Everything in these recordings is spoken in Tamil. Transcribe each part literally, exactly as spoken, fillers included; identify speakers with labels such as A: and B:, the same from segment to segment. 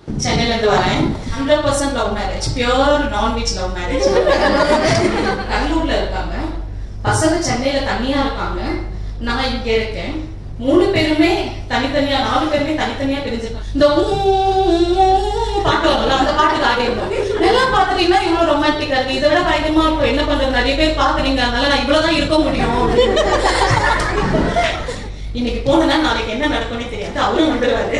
A: சென்னையில இருந்து வரேன். Hundred percent love marriage, pure non veg love marriage. கல்லூர்ல இருக்காங்க, பசங்க சென்னையில தனியா இருக்காங்க, நான் இங்க இருக்கேன். மூணு பேருமே தனித்தனியா, நாலு பேருமே தனித்தனியா பிரிஞ்சிருக்காங்க. இந்த பாட்டு வரல, அந்த பாட்டுக்கு ஆடி இருந்தோம். எல்லாம் பாத்துட்டீங்கன்னா இவ்வளவு ரொமான்டிக்கா இருக்கு, இதை விட பயங்கரமா இருக்கும். என்ன பண்றது, நிறைய பேர் பாக்குறீங்க, அதனால நான் இவ்வளவுதான் இருக்க முடியும். இன்னைக்கு போனா நாளைக்கு என்ன நடக்கும்னே தெரியாது, அவரும் வந்துருவாரு.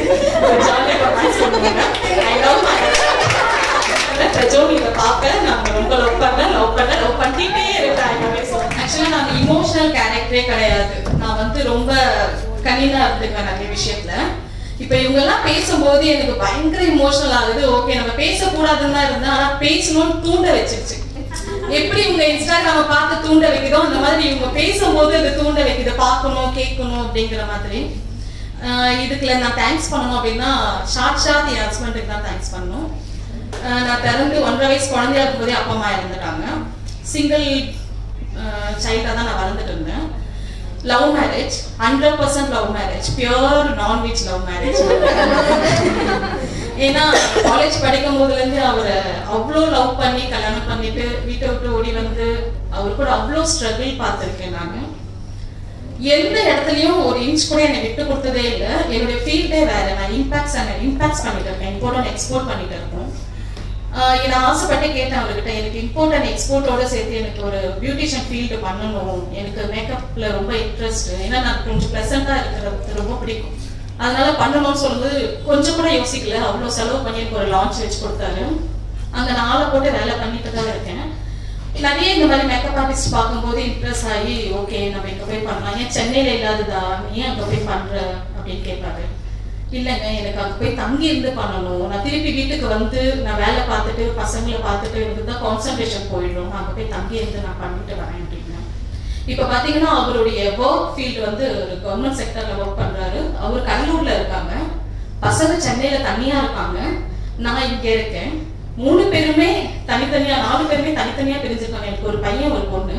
A: பாப்பேன், நான் ரொம்ப லவ் பண்ணேன், லவ் பண்ண லவ் பண்ணிட்டே இருக்கேன். ஆக்சுவலா நான் இமோஷனல் கேரக்டரே கிடையாது, நான் வந்து ரொம்ப கனினா இருந்துக்குவேன் நிறைய விஷயத்துல. இப்ப இவங்க எல்லாம் பேசும்போது எனக்கு பயங்கர இமோஷனல் ஆகுது. ஓகே, நம்ம பேசக்கூடாதுன்னு தான் இருந்தேன், ஆனா பேசணும்னு தூண்ட வச்சிருச்சு. எப்படி இவங்க இன்ஸ்டாகிராம பார்த்து தூண்ட வைக்குதோ அந்த மாதிரி இவங்க பேசும்போது அது தூண்ட வைக்குது, பார்க்கணும் கேட்கணும் அப்படிங்கிற மாதிரி. இதுக்குள்ள நான் தேங்க்ஸ் பண்ணணும் அப்படின்னா ஷார்ட் ஷார்ட் என் ஹஸ்பண்டுக்கு தான் தேங்க்ஸ் பண்ணணும். நான் பிறந்து ஒன்றரை வயசு குழந்தையா இருக்கும்போதே அப்பா அம்மா இறந்துட்டாங்க. சிங்கிள் சைல்டா தான் நான் வளர்ந்துட்டு இருந்தேன். Love marriage, hundred percent love marriage, pure non veg love marriage. ஏன்னா காலேஜ் படிக்கும் போதுல இருந்து அவரை அவ்வளோ லவ் பண்ணி கல்யாணம் பண்ணிட்டு வீட்டை விட்டு ஓடி வந்து அவர் கூட அவ்வளோ ஸ்ட்ரகிள் பார்த்துருக்கேன். நான் எந்த இடத்துலயும் ஒரு இன்ச் கூட என்னை விட்டு கொடுத்ததே இல்லை. என்னுடைய ஃபீல்டே வேற, நான் இம்பாக்ட்ஸ் இம்பாக்ட்ஸ் பண்ணிட்டு இருக்கேன், இம்போர்ட் அண்ட் எக்ஸ்போர்ட் பண்ணிட்டு இருக்கோம். நான் ஆசைப்பட்டு கேட்டேன் அவர்கிட்ட, எனக்கு இம்போர்ட் அண்ட் எக்ஸ்போர்ட்டோட சேர்த்து எனக்கு ஒரு பியூட்டிஷியன் ஃபீல்டு பண்ணணும், எனக்கு மேக்கப்ல ரொம்ப இன்ட்ரெஸ்ட், ஏன்னா நான் கொஞ்சம் ப்ளசண்டா இருக்கிறது ரொம்ப பிடிக்கும், அதனால பண்ணணும்னு சொல்லும்போது கொஞ்சம் கூட யோசிக்கல, அவ்வளோ செலவு பண்ணி எனக்கு ஒரு லான்ச் வச்சு கொடுத்தாரு. அங்கே நான் ஆளை போட்டு வேலை பண்ணிட்டு தான் இருக்கேன். நிறைய இந்த மாதிரி மேக்கப் ஆர்டிஸ்ட் பார்க்கும்போது இம்ப்ரெஸ் ஆகி, ஓகே நம்ம இங்கே போய் பண்ணலாம், ஏன் சென்னையில இல்லாததா, நீ அங்கே போய் பண்ற அப்படின்னு கேட்பாரு. இல்லைங்க, எனக்கு அங்கே போய் தங்கி இருந்து பண்ணணும், நான் திருப்பி வீட்டுக்கு வந்து நான் வேலை பார்த்துட்டு பசங்களை பார்த்துட்டு எனக்கு தான் கான்சன்ட்ரேஷன் போயிடும், நான் அங்கே போய் தங்கி இருந்து நான் பண்ணிட்டு வரேன் அப்படின்னு. இப்போ பார்த்தீங்கன்னா அவருடைய ஒர்க் ஃபீல்டு வந்து ஒரு கவர்மெண்ட் செக்டர்ல ஒர்க் பண்றாரு. அவர் கல்லூர்ல இருக்காங்க, பசங்க சென்னையில தனியா இருக்காங்க, நான் இங்க இருக்கேன். மூணு பேருமே தனித்தனியா, நாலு பேருமே தனித்தனியா பிரிஞ்சிருக்காங்க. எனக்கு ஒரு பையன் ஒரு பொண்ணு.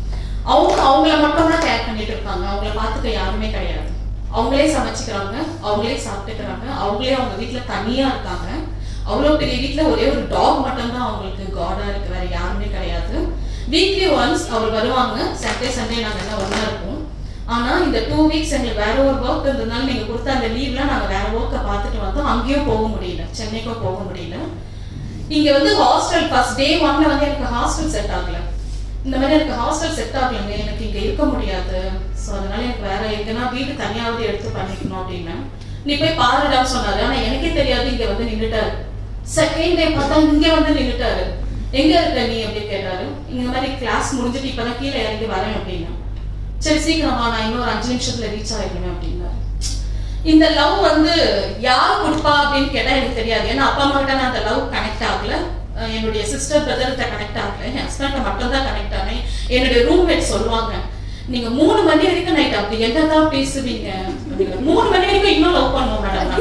A: அவங்க அவங்கள மட்டும் தான் கேர் பண்ணிட்டு இருக்காங்க, அவங்கள பார்த்துக்க யாருமே கிடையாது. அவங்களே சமைச்சுக்கிறாங்க, அவங்களே சாப்பிட்டுக்கிறாங்க, அவங்களே அவங்க வீட்டுல தனியா இருக்காங்க. அவ்வளோ பெரிய வீட்டுல ஒரே ஒரு டாக் மட்டும் தான் அவங்களுக்கு காடா இருக்கு, வேற யாருமே கிடையாது. வீக்லி ஒன்ஸ் அவர் வருவாங்க, சாட்டர்டே சண்டே நாங்கள் எல்லாம் ஒன்றா இருப்போம். ஆனால் இந்த டூ வீக்ஸ் எங்களுக்கு வேற ஒரு ஒர்க் இருந்ததுனால நீங்கள் கொடுத்த அந்த லீவ்லாம் நாங்கள் வேற ஒர்க்கை பார்த்துட்டு வந்தோம். அங்கேயும் போக முடியல, சென்னைக்கும் போக முடியல. இங்கே வந்து ஹாஸ்டல் ஃபர்ஸ்ட் டே ஒன்ல வந்து எனக்கு ஹாஸ்டல் செட் ஆகல. இந்த மாதிரி எனக்கு ஹாஸ்டல் செட் ஆகலைங்க, எனக்கு இங்கே இருக்க முடியாது, ஸோ அதனால எனக்கு வேற எங்கன்னா வீடு தனியாவது எடுத்து பண்ணிக்கணும் அப்படின்னு. நீ போய் பாருடான்னு சொன்னாரு, ஆனால் எனக்கே தெரியாது இங்கே வந்து நின்றுட்டாரு. செகண்ட் டே பார்த்தா இங்கே வந்து நின்றுட்டாரு. எங்க இருக்க நீ அப்படின்னு கேட்டாரு. இந்த மாதிரி கிளாஸ் முடிஞ்சுட்டு இப்பதான் கீழே இறங்கி வரேன் அப்படின்னா. சரி சீக்கிரமா, நான் இன்னொரு அஞ்சு நிமிஷத்துல ரீச் ஆகிடுவேன் அப்படின்னா. இந்த லவ் வந்து யார் கொடுப்பா அப்படின்னு கேட்டா எனக்கு தெரியாது, ஏன்னா அப்பா அம்மா கிட்ட நான் அந்த லவ் கனெக்ட் ஆகல, என்னுடைய சிஸ்டர் பிரதர்கிட்ட கனெக்ட் ஆகல, என் ஹஸ்பண்ட மட்டும் தான் கனெக்ட் ஆனேன். என்னுடைய ரூம்மேட் சொல்லுவாங்க, நீங்க மூணு மணி வரைக்கும் நைட் அப்படி என்னதான் பேசுவீங்க, மூணு மணி வரைக்கும் இன்னும் லவ் பண்ணுவோம் மேடம்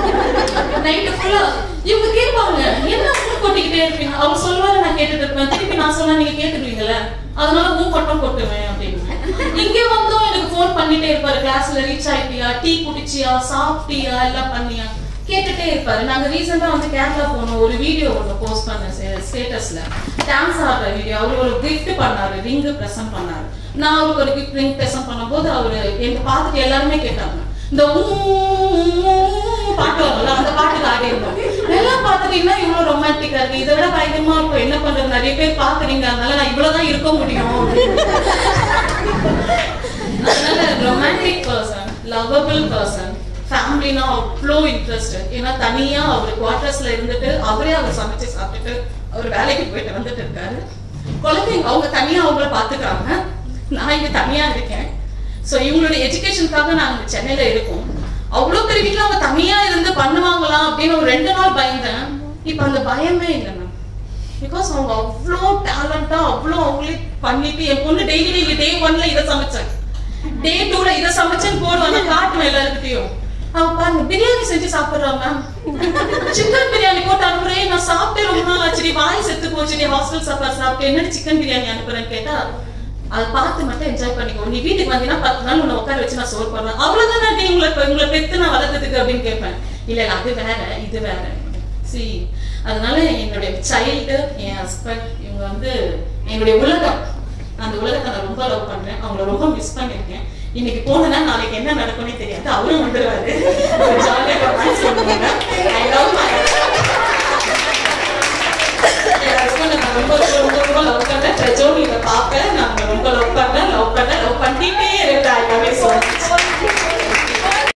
A: நைட்டு ஃபுல்லா. இவங்க கேட்பாங்க, என்ன மூணு கொட்டிக்கிட்டே இருப்பீங்க, அவங்க சொல்லுவாரு நான் கேட்டுட்டு இருப்பேன், திருப்பி நான் சொன்னா நீங்க கேட்டுருவீங்கல்ல, அதனால மூணு கொட்டம் கொட்டுவேன் அப்படின்னு. இங்க வந்தும் எனக்கு போன் பண்ணிட்டே இருப்பாரு, கிளாஸ்ல ரீச் ஆயிட்டியா, டீ குடிச்சியா, சாப்பிட்டியா, எல்லாம் பண்ணியா கேட்டுட்டே இருப்பாரு. நாங்க ரீசெண்டா வந்து கேரளா போனோம், ஒரு வீடியோ ஒன்று போஸ்ட் பண்ண ஸ்டேட்டஸ்ல, டான்ஸ் ஆடுற வீடியோ. அவரு ஒரு கிஃப்ட் பண்ணாரு, ரிங்கு பிரசன்ட் பண்ணாரு. நான் அவருக்கு ஒரு கிஃப்ட் ரிங் பிரசன்ட் பண்ணும்போது அவரு எனக்கு பார்த்துட்டு எல்லாருமே கேட்டாங்க, இந்த பாட்டு வரல, அந்த பாட்டுக்கு ஆடி இருந்தோம். எல்லாம் பார்த்துட்டீங்கன்னா இவ்வளவு ரொமான்டிக்கா இருக்கு, இதை விட பயங்கரமா இருக்கும், என்ன பண்றது, நிறைய பேர் பாக்குறீங்க, அதனால நான் இவ்வளவுதான் இருக்க முடியும். அதனால ரொமான்டிக் பர்சன், லவபிள் பர்சன், ஃபேமிலினா அவ்வளோ இன்ட்ரெஸ்ட். ஏன்னா தனியா அவர் குவார்டர்ஸ்ல இருந்துட்டு அவரே அவர் சமைச்சு சாப்பிட்டுட்டு அவர் வேலைக்கு போயிட்டு வந்துட்டு இருக்காரு. குழந்தைங்க அவங்க தனியா அவங்கள பாத்துக்கிறாங்க, நான் இங்க தனியா இருக்கேன். ஸோ இவங்களுடைய எஜுகேஷனுக்காக நாங்கள் சென்னையில இருக்கோம். அவ்வளோ பெரிய வீட்டில் அவங்க தனியா இருந்து பண்ணுவாங்களா அப்படின்னு ஒரு ரெண்டு நாள் பயந்தேன். இப்போ அந்த பயமே இல்லை மேம், பிகாஸ் அவங்க அவ்வளோ டேலண்டா அவ்வளோ அவங்களே பண்ணிட்டு. என் பொண்ணு டெய்லி டே ஒன்ல இதை சமைச்சேன், டே டூல இதை சமைச்சேன்னு போடுவாங்க, காட்டுவேன் எல்லாருக்கிட்டையும். அவங்க பாருங்க பிரியாணி செஞ்சு சாப்பிடுறாங்க, சிக்கன் பிரியாணி போட்டு அனுப்புறேன், நான் சாப்பிட்டு ரொம்ப நாள் ஆச்சு, வாய் செத்து போச்சு, ஹாஸ்டல் சாப்பாடு சாப்பிட்டு என்ன சிக்கன் பிரியாணி அனுப்புறேன்னு கேட்டா, அதை பார்த்து மட்டும் என்ஜாய் பண்ணிக்கோ, நீ வீட்டுக்கு வந்தீங்கன்னா பத்து நாள் உன்னை உட்கார வச்சு நான் சோறு போடுறேன், அவ்வளவுதான் நீ உங்களை உங்களை பெத்து நான் வளர்த்ததுக்கு அப்படின்னு கேட்பேன். இல்ல அது வேற இது வேற. சி அதனால என்னுடைய சைல்டு, என் ஹஸ்பண்ட், இவங்க வந்து என்னுடைய உலகம். அந்த உலகத்தை நான் ரொம்ப லவ் பண்றேன். அவங்கள ரொம்ப மிஸ் பண்ணிருக்கேன். இன்னைக்கு போனா நாளைக்கு என்ன நடக்கும்னே தெரியாது. அவரும் வந்துருவாரு.